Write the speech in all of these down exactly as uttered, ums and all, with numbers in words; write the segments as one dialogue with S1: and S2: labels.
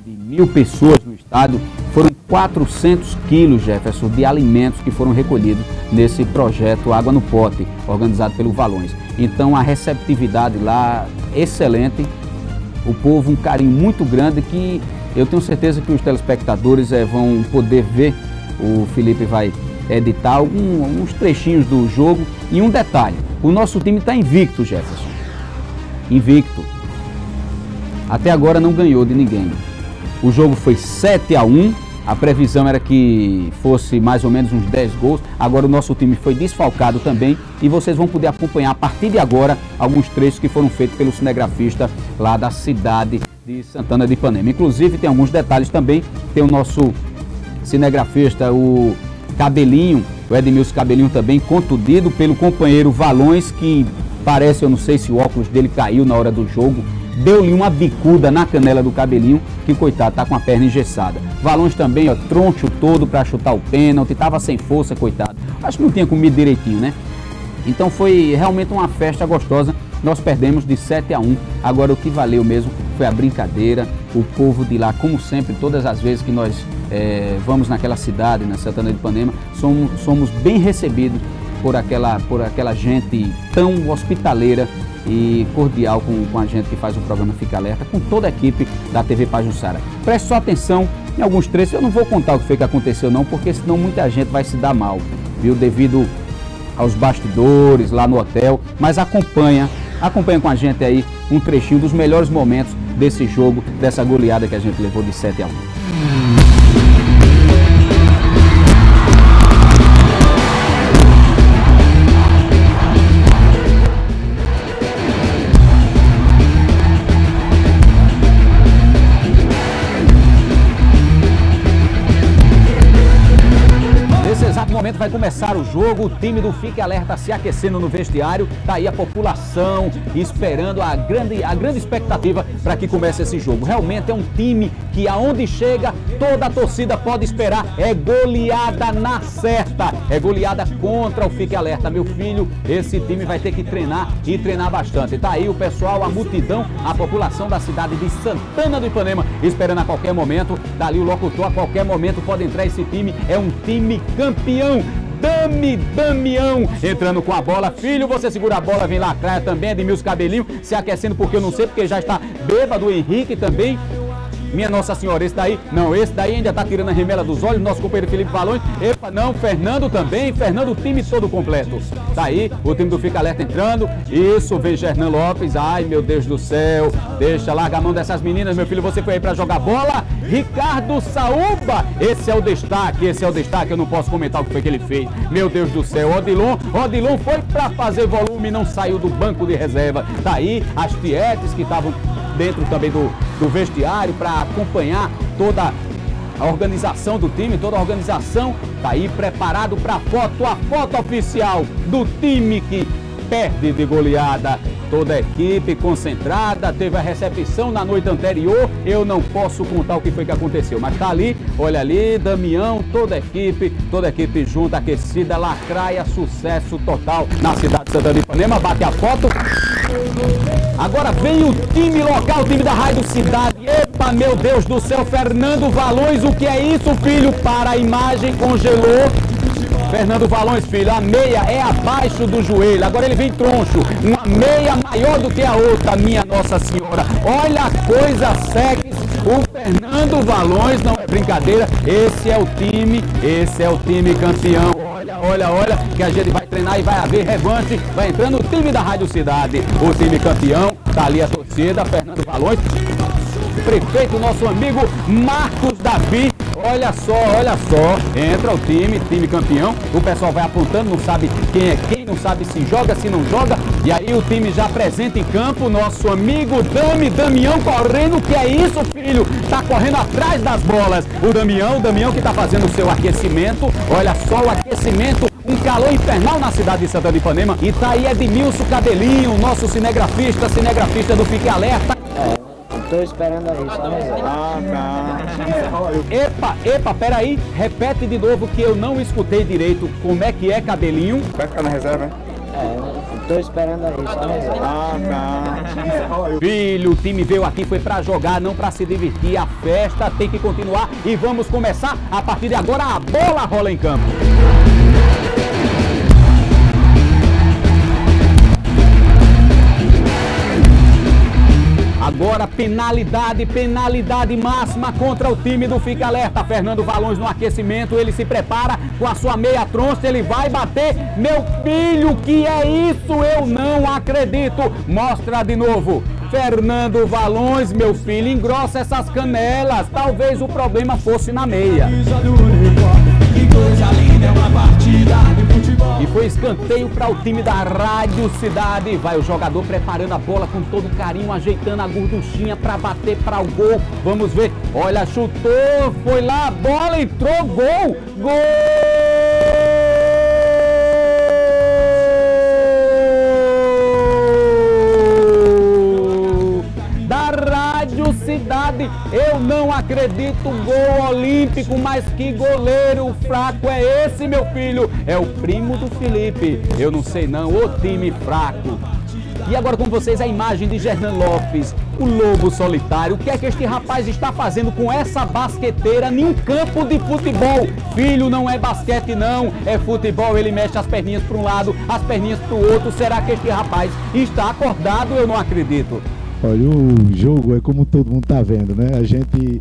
S1: de mil pessoas no estádio, foram quatrocentos quilos, Jefferson, de alimentos que foram recolhidos nesse projeto Água no Pote, organizado pelo Valões. Então a receptividade lá, excelente, o povo, um carinho muito grande que eu tenho certeza que os telespectadores é, vão poder ver. O Felipe vai editar algum, alguns trechinhos do jogo. E um detalhe, o nosso time está invicto, Jefferson, invicto. Até agora não ganhou de ninguém. O jogo foi sete a um, a previsão era que fosse mais ou menos uns dez gols. Agora o nosso time foi desfalcado também e vocês vão poder acompanhar a partir de agora alguns trechos que foram feitos pelo cinegrafista lá da cidade de Santana de Ipanema. Inclusive tem alguns detalhes também, tem o nosso cinegrafista, o Cabelinho, o Edmilson Cabelinho também, contundido pelo companheiro Valões, que parece, eu não sei se o óculos dele caiu na hora do jogo, deu-lhe uma bicuda na canela do Cabelinho, que coitado, tá com a perna engessada. Valões também, ó, troncho todo para chutar o pênalti, tava sem força, coitado. Acho que não tinha comido direitinho, né? Então foi realmente uma festa gostosa. Nós perdemos de sete a um. Agora o que valeu mesmo foi a brincadeira, o povo de lá, como sempre, todas as vezes que nós é, vamos naquela cidade, na Santana de Ipanema, somos, somos bem recebidos por aquela, por aquela gente tão hospitaleira e cordial com, com a gente que faz o programa Fica Alerta, com toda a equipe da T V Pajuçara. Preste só atenção em alguns trechos, eu não vou contar o que foi que aconteceu não, porque senão muita gente vai se dar mal, viu, devido aos bastidores lá no hotel, mas acompanha, acompanha com a gente aí um trechinho dos melhores momentos desse jogo, dessa goleada que a gente levou de sete a um. Momento vai começar o jogo, o time do Fique Alerta se aquecendo no vestiário, tá aí a população esperando a grande, a grande expectativa para que comece esse jogo. Realmente é um time que aonde chega, toda a torcida pode esperar, é goleada na certa, é goleada contra o Fique Alerta. Meu filho, esse time vai ter que treinar e treinar bastante. Tá aí o pessoal, a multidão, a população da cidade de Santana do Ipanema esperando a qualquer momento, dali o locutor, a qualquer momento pode entrar esse time, é um time campeão. Dami Damião entrando com a bola. Filho, você segura a bola, vem lá atrás também, Edmilson Cabelinho se aquecendo, porque eu não sei, porque já está bêbado. O Henrique também. Minha Nossa Senhora, esse daí, não, esse daí ainda tá tirando a remela dos olhos, nosso companheiro Felipe Valões. Epa, não, Fernando também, Fernando, o time todo completo. Daí, o time do Fica Alerta entrando, isso, vem Gernan Lopes, ai meu Deus do céu, deixa, larga a mão dessas meninas, meu filho, você foi aí pra jogar bola. Ricardo Saúba, esse é o destaque, esse é o destaque, eu não posso comentar o que foi que ele fez. Meu Deus do céu, Odilon, Odilon foi pra fazer volume, não saiu do banco de reserva. Daí, as tietes que estavam dentro também do, do vestiário para acompanhar toda a organização do time, toda a organização tá aí preparado para a foto, a foto oficial do time que perde de goleada. Toda a equipe concentrada, teve a recepção na noite anterior, eu não posso contar o que foi que aconteceu, mas tá ali, olha ali, Damião, toda a equipe, toda a equipe junta, aquecida, lacraia, sucesso total na cidade de Santana de Ipanema, bate a foto. Agora vem o time local, o time da Rádio Cidade. Epa, meu Deus do céu, Fernando Valões, o que é isso, filho? Para a imagem, congelou. Fernando Valões, filho, a meia é abaixo do joelho, agora ele vem troncho, uma meia maior do que a outra, minha Nossa Senhora. Olha a coisa sexy, o Fernando Valões, não é brincadeira, esse é o time, esse é o time campeão. Olha, olha, olha, que a gente vai treinar e vai haver revanche, vai entrando o time da Rádio Cidade, o time campeão, tá ali a torcida, Fernando Valões, prefeito, nosso amigo Marcos Davi. Olha só, olha só, entra o time, time campeão, o pessoal vai apontando, não sabe quem é quem, não sabe se joga, se não joga, e aí o time já apresenta em campo, nosso amigo Dami, Damião correndo, que é isso, filho? Tá correndo atrás das bolas, o Damião, o Damião que tá fazendo o seu aquecimento, olha só o aquecimento, um calor infernal na cidade de Santana de Ipanema, e tá aí Edmilson Cabelinho, nosso cinegrafista, cinegrafista do Fique Alerta.
S2: Tô esperando aí, estou reserva.
S1: Ah, tá. Epa, epa, peraí, repete de novo que eu não escutei direito como é que é, Cabelinho.
S3: Vai ficar na reserva, hein?
S2: É, Tô esperando aí, estamos aí.
S3: Ah, tá.
S1: Filho, o time veio aqui, foi pra jogar, não pra se divertir. A festa tem que continuar e vamos começar. A partir de agora, a bola rola em campo. Agora penalidade, penalidade máxima contra o time do Fique Alerta. Fernando Valões no aquecimento, ele se prepara com a sua meia troncha, ele vai bater. Meu filho, que é isso? Eu não acredito. Mostra de novo. Fernando Valões, meu filho, engrossa essas canelas. Talvez o problema fosse na meia. E foi escanteio para o time da Rádio Cidade. Vai o jogador preparando a bola com todo carinho, ajeitando a gorduchinha para bater para o gol. Vamos ver. Olha, chutou, foi lá, a bola entrou, gol! Gol! Cidade, eu não acredito, gol olímpico, mas que goleiro fraco é esse, meu filho? É o primo do Felipe, eu não sei não, o time fraco. E agora com vocês a imagem de Gernan Lopes, o lobo solitário. O que é que este rapaz está fazendo com essa basqueteira em um campo de futebol? Filho, não é basquete não, é futebol. Ele mexe as perninhas para um lado, as perninhas para o outro. Será que este rapaz está acordado? Eu não acredito.
S4: Olha, o jogo é como todo mundo está vendo, né? A gente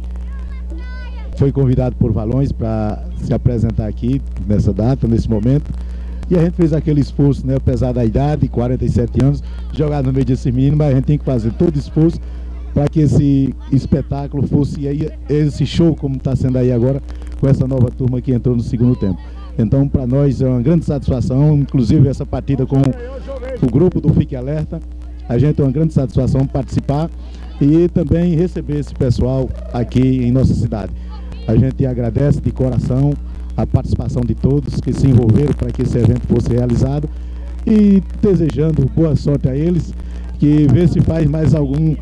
S4: foi convidado por Valões para se apresentar aqui nessa data, nesse momento. E a gente fez aquele esforço, né? Apesar da idade, quarenta e sete anos, jogar no meio desse menino, mas a gente tem que fazer todo esforço para que esse espetáculo fosse aí, esse show como está sendo aí agora, com essa nova turma que entrou no segundo tempo. Então, para nós é uma grande satisfação, inclusive essa partida com o grupo do Fique Alerta. A gente tem uma grande satisfação participar e também receber esse pessoal aqui em nossa cidade. A gente agradece de coração a participação de todos que se envolveram para que esse evento fosse realizado e desejando boa sorte a eles, que vê se faz mais algum,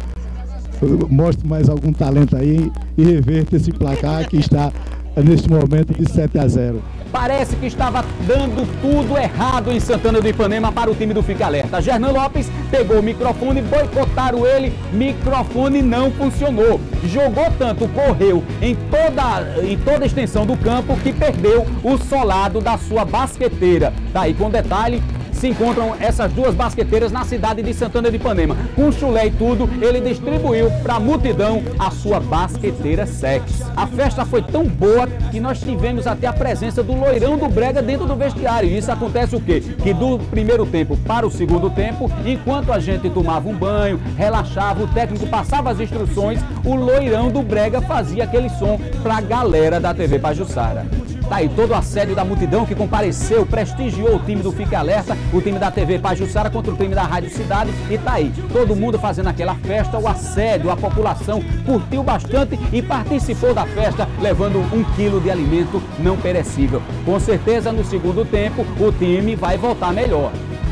S4: mostre mais algum talento aí e reverta esse placar que está neste momento de sete a zero.
S1: Parece que estava dando tudo errado em Santana do Ipanema para o time do Fique Alerta. Gernan Lopes pegou o microfone, boicotaram ele, microfone não funcionou. Jogou tanto, correu em toda, em toda a extensão do campo que perdeu o solado da sua basqueteira. Tá aí com detalhe. Se encontram essas duas basqueteiras na cidade de Santana do Ipanema. Com chulé e tudo, ele distribuiu para a multidão a sua basqueteira sexy. A festa foi tão boa que nós tivemos até a presença do loirão do Brega dentro do vestiário. E isso acontece o quê? Que do primeiro tempo para o segundo tempo, enquanto a gente tomava um banho, relaxava, o técnico passava as instruções, o loirão do Brega fazia aquele som para a galera da T V Pajuçara. Tá aí todo o assédio da multidão que compareceu, prestigiou o time do Fique Alerta, o time da T V Pajuçara contra o time da Rádio Cidade. E tá aí, todo mundo fazendo aquela festa, o assédio, a população curtiu bastante e participou da festa, levando um quilo de alimento não perecível. Com certeza, no segundo tempo, o time vai voltar melhor.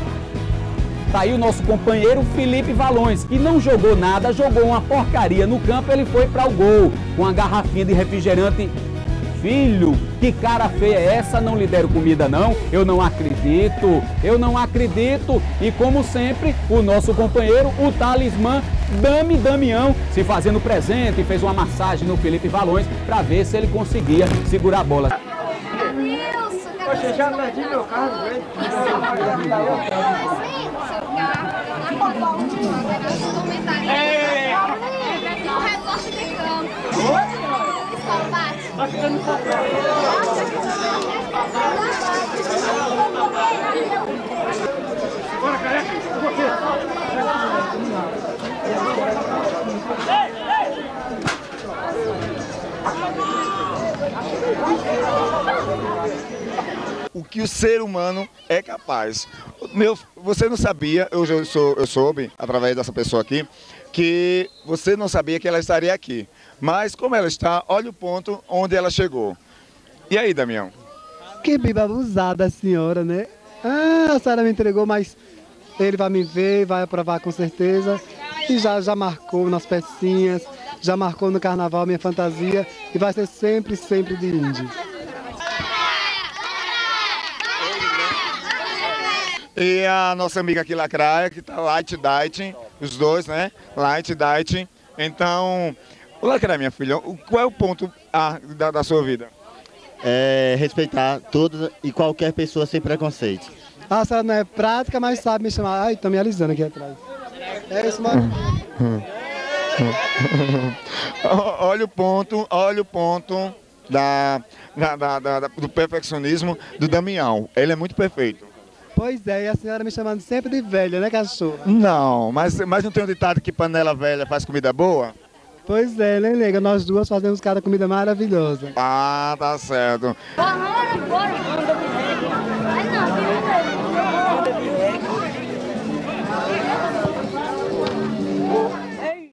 S1: Tá aí o nosso companheiro Felipe Valões, que não jogou nada, jogou uma porcaria no campo, ele foi para o gol, com uma garrafinha de refrigerante. Filho, que cara feia é essa? Não lhe deram comida não? Eu não acredito, eu não acredito. E como sempre, o nosso companheiro, o talismã Dami Damião, se fazendo presente, fez uma massagem no Felipe Valões para ver se ele conseguia segurar a bola.
S3: Poxa, já perdi meu carro, velho. Tá ficando safado. Bora, careca, você. O que o ser humano é capaz. Meu, você não sabia, eu, eu, sou, eu soube, através dessa pessoa aqui, que você não sabia que ela estaria aqui. Mas como ela está, olha o ponto onde ela chegou. E aí, Damião?
S5: Que biba abusada a senhora, né? Ah, a senhora me entregou, mas ele vai me ver, vai aprovar com certeza. E já, já marcou nas pecinhas, já marcou no carnaval minha fantasia. E vai ser sempre, sempre de índio.
S3: E a nossa amiga aqui, Lacraia, que tá Light Diet, os dois, né? Light Diet. Então, Lacraia, minha filha, qual é o ponto A da, da sua vida?
S6: É respeitar todas e qualquer pessoa sem preconceito.
S5: A senhora não é prática, mas sabe me chamar. Ai, tô me alisando aqui atrás. É isso, mano.
S3: Olha o ponto, olha o ponto da, da, da, da, do perfeccionismo do Damião. Ele é muito perfeito.
S5: Pois é, e a senhora me chamando sempre de velha, né, cachorro?
S3: Não, mas, mas não tem um ditado que panela velha faz comida boa?
S5: Pois é, né, nega? Nós duas fazemos cada comida maravilhosa.
S3: Ah, tá certo.
S7: Bora, bora. Vai não,